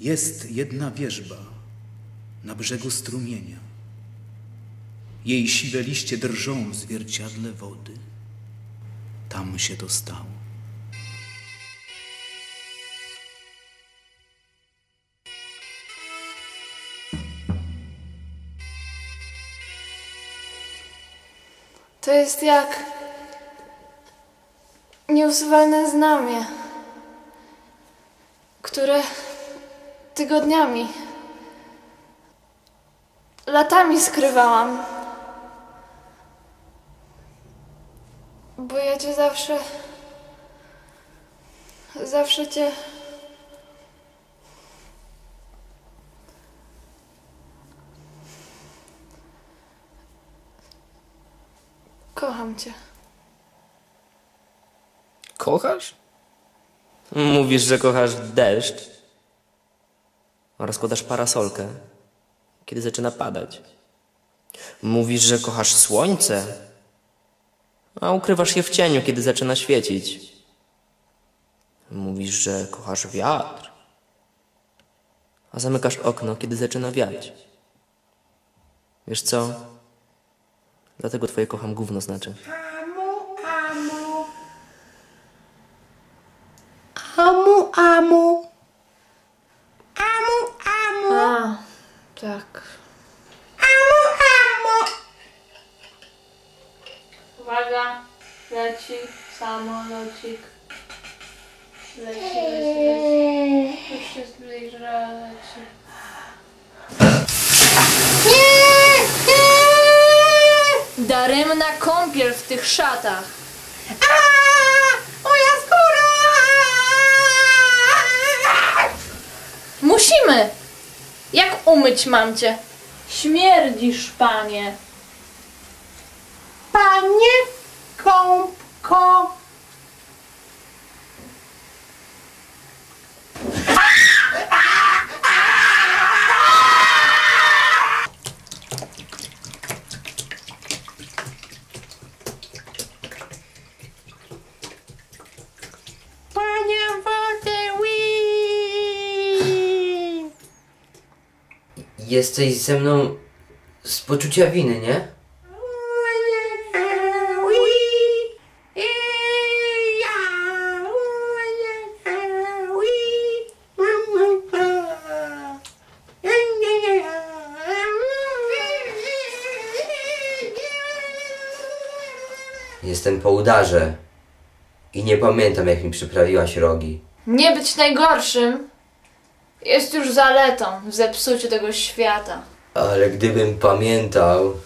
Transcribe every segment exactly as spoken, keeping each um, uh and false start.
Jest jedna wierzba na brzegu strumienia. Jej siwe liście drżą w zwierciadle wody. Tam się to stało. To jest jak nieusuwalne znamie, które tygodniami, latami skrywałam. Bo ja cię zawsze, zawsze cię kocham cię. Kochasz? Mówisz, że kochasz deszcz oraz rozkładasz parasolkę, kiedy zaczyna padać. Mówisz, że kochasz słońce, a ukrywasz je w cieniu, kiedy zaczyna świecić. Mówisz, że kochasz wiatr, a zamykasz okno, kiedy zaczyna wiać. Wiesz co? Dlatego twoje kocham gówno znaczy. Amu, amu. Amu, amu. Amu, amu. A, tak. Amu, amu. Uwaga, leci samolocik. Leci, leci, leci. Już się zbliża, leci. Daremna kąpiel w tych szatach. Aaa, moja skóra! Musimy! Jak umyć mam cię? Śmierdzisz, panie. Panie Kąpko. Panie Wodewi. Jesteś ze mną z poczucia winy, nie? Jestem po udarze i nie pamiętam, jak mi przyprawiłaś rogi. Nie być najgorszym jest już zaletą w zepsuciu tego świata. Ale gdybym pamiętał,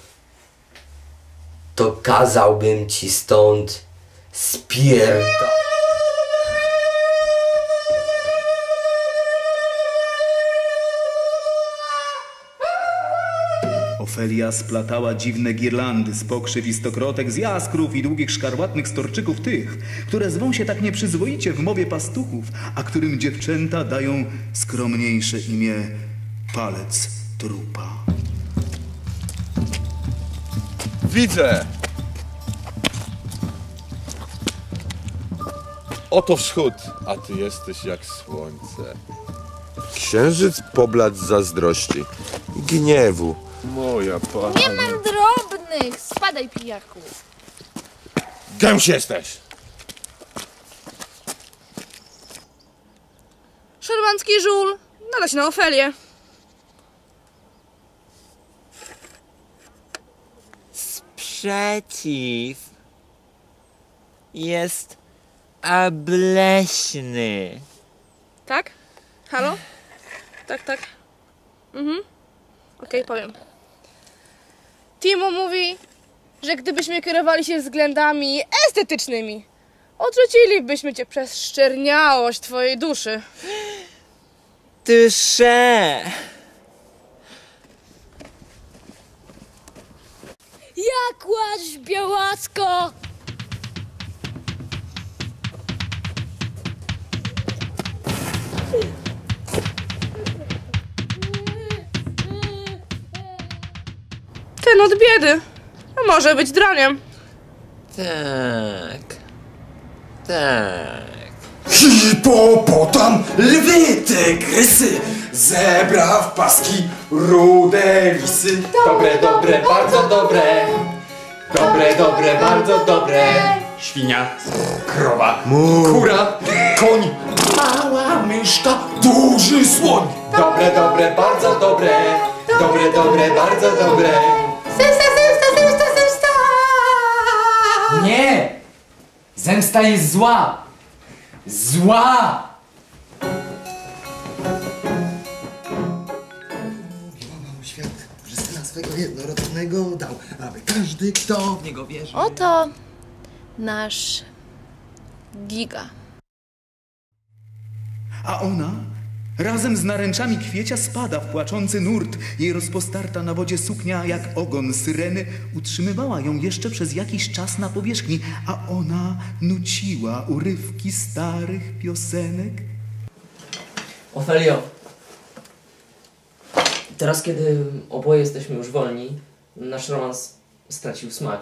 to kazałbym ci stąd spierdolić. Ofelia splatała dziwne girlandy z pokrzyw i stokrotek, z jaskrów i długich szkarłatnych storczyków tych, które zwą się tak nieprzyzwoicie w mowie pastuchów, a którym dziewczęta dają skromniejsze imię palec trupa. Widzę! Oto wschód, a ty jesteś jak słońce. Księżyc pobladł z zazdrości i gniewu. Moja pani. Nie mam drobnych! Spadaj, pijaku! Gęś jesteś! Szarmancki żul nada się na Ofelię. Sprzeciw jest obleśny. Tak? Halo? Tak, tak. Mhm. Okej, okay, powiem. Timo mówi, że gdybyśmy kierowali się względami estetycznymi, odrzucilibyśmy cię przez szczerniałość twojej duszy. Tysze! Jak łaź, białacko! Ten od biedy. A może być draniem. Tak. Tak. Hipopotam, lwy, tygrysy, zebra w paski, rude lisy. Dobre, dobre, bardzo dobre. Dobre, dobre, bardzo dobre. Świnia, krowa, kura, koń, mała myszka, duży słoń. Dobre, dobre, bardzo dobre. Dobre, dobre, bardzo dobre. Zemsta, zemsta, zemsta, zemsta! Nie! Zemsta jest zła! Zła! Miłował świat, że syna swego jednorodzonego dał, aby każdy, kto w niego wierzy... Oto nasz Giga. A ona razem z naręczami kwiecia spada w płaczący nurt. Jej rozpostarta na wodzie suknia jak ogon syreny utrzymywała ją jeszcze przez jakiś czas na powierzchni, a ona nuciła urywki starych piosenek. Ofelio, teraz kiedy oboje jesteśmy już wolni, nasz romans stracił smak.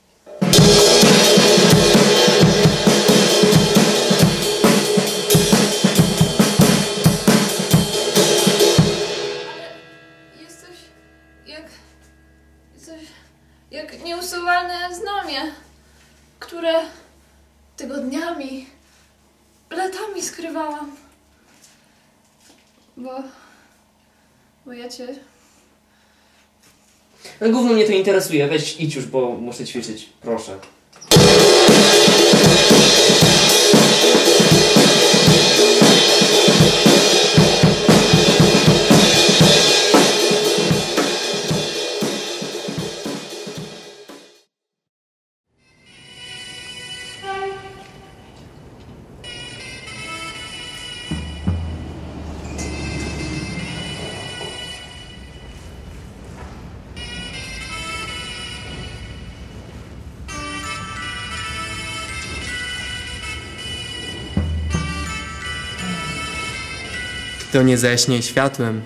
Jesteś jak... Jesteś jak nieusuwalne znamie, które tygodniami, latami skrywałam. Bo... Bo ja cię... No, gówno mnie to interesuje, weź idź już, bo muszę ćwiczyć, proszę. Kto nie zaśnie światłem,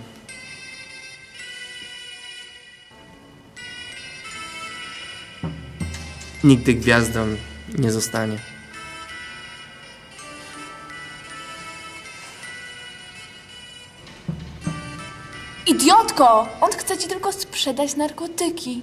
nigdy gwiazdą nie zostanie. Idiotko! On chce ci tylko sprzedać narkotyki.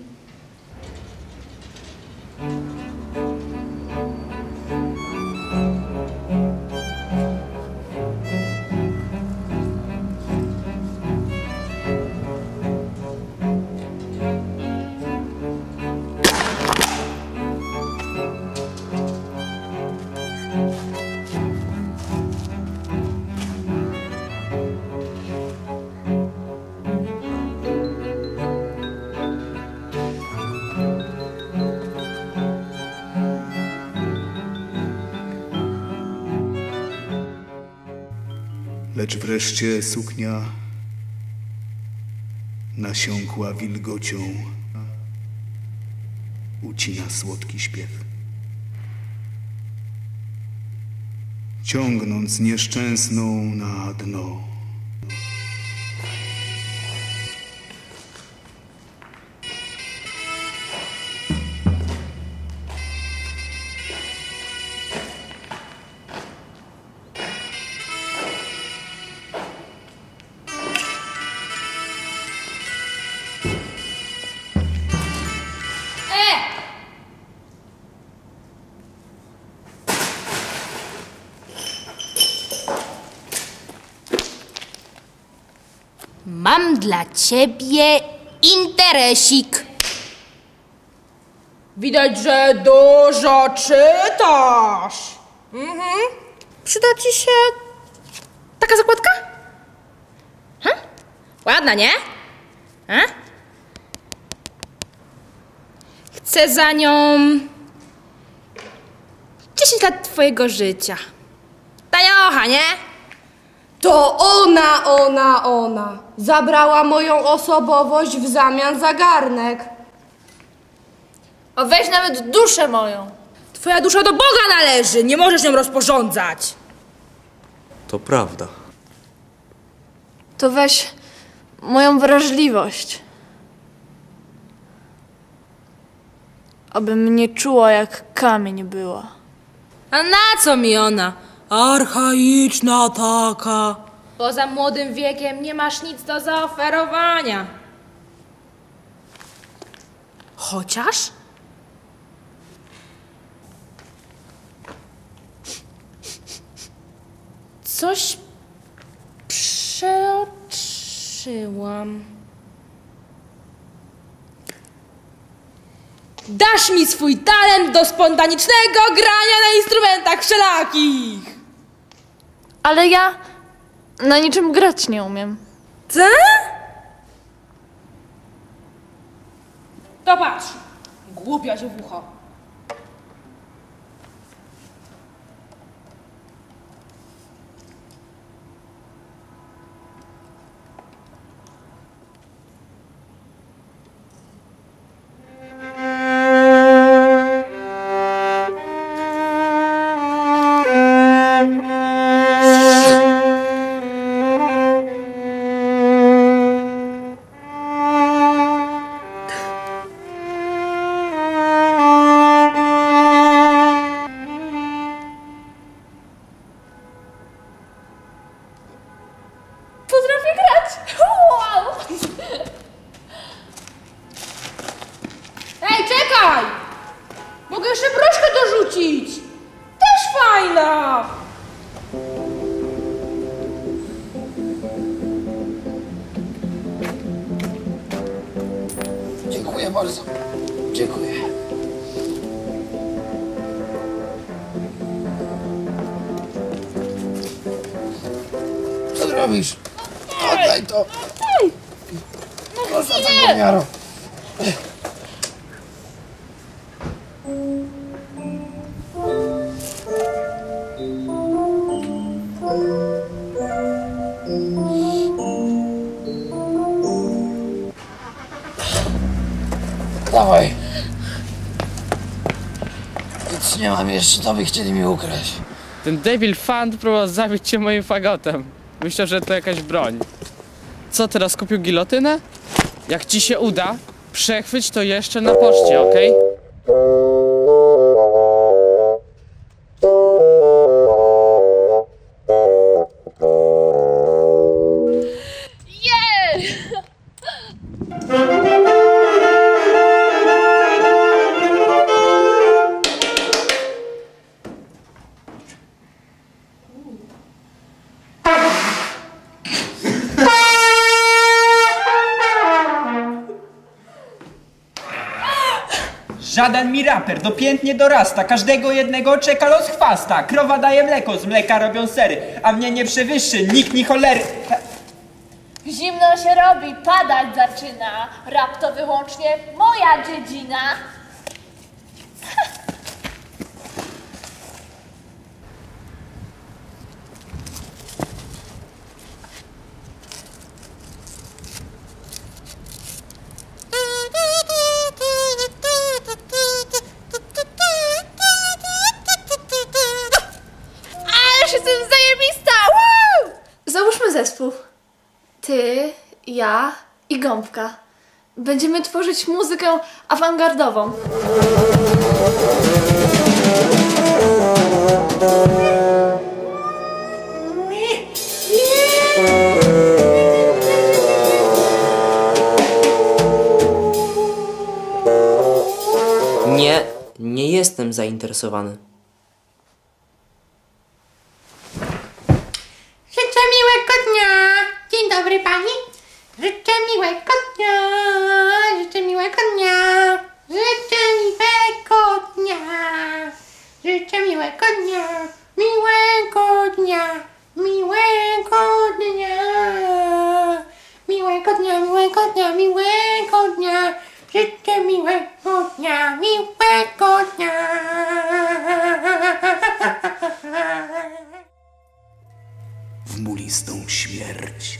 Lecz wreszcie suknia nasiąkła wilgocią, ucina słodki śpiew. Ciągnąc nieszczęsną na dno. Mam dla ciebie interesik. Widać, że dużo czytasz. Mhm. Przyda ci się taka zakładka? Hm? Ładna, nie? A? Chcę za nią dziesięć lat twojego życia. Taniocha, nie? To ona, ona, ona. Zabrała moją osobowość w zamian za garnek. O, weź nawet duszę moją. Twoja dusza do Boga należy, nie możesz nią rozporządzać. To prawda. To weź moją wrażliwość. Abym nie czuła, jak kamień była. A na co mi ona? Archaiczna taka. Poza młodym wiekiem nie masz nic do zaoferowania. Chociaż? Coś przeoczyłam. Dasz mi swój talent do spontanicznego grania na instrumentach wszelakich. Ale ja na niczym grać nie umiem. Co? To patrz, głupia się w ucho. Potrafię grać! Wow! Ej, czekaj! Mogę jeszcze broszkę dorzucić! Też fajna! Dziękuję bardzo. Dziękuję. Co robisz? Oddaj to. Proszę, zapomniano. Dawaj. Nic nie mam jeszcze, to by chcieli mi ukraść. Ten debil fan próbował zabić cię moim fagotem. Myślę, że to jakaś broń. Co, teraz kupił gilotynę? Jak ci się uda, przechwyć to jeszcze na poczcie, okej? Żaden mi raper dopiętnie dorasta, każdego jednego czeka los chwasta. Krowa daje mleko, z mleka robią sery, a mnie nie przewyższy nikt ni cholery. Zimno się robi, padać zaczyna. Rap to wyłącznie moja dziedzina. Ależ jestem zajebista! Woo! Załóżmy zespół. Ty, ja i Gąbka. Będziemy tworzyć muzykę awangardową. Nie, nie jestem zainteresowany. Życzę miłego dnia! Dzień dobry pani! Życzę miłego dnia! Życzę miłego dnia! Życzę miłego dnia! Życzę miłego dnia! Miłego dnia! Miłego dnia! Miłego dnia, miłego dnia, miłego dnia! Życzę miłego dnia, miłego dnia! W mulistą śmierć.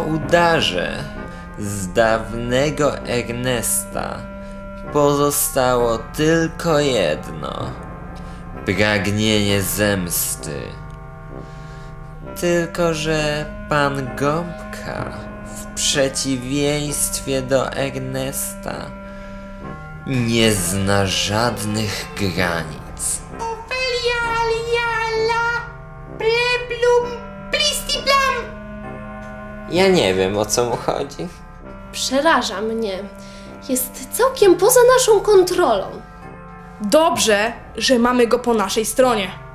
udarze z dawnego Ernesta pozostało tylko jedno. Pragnienie zemsty. Tylko że pan Gąbka w przeciwieństwie do Ernesta nie zna żadnych granic. Ofelia, liala, pleblum, plistiblam. Ja nie wiem, o co mu chodzi. Przeraża mnie. Jest całkiem poza naszą kontrolą. Dobrze, że mamy go po naszej stronie.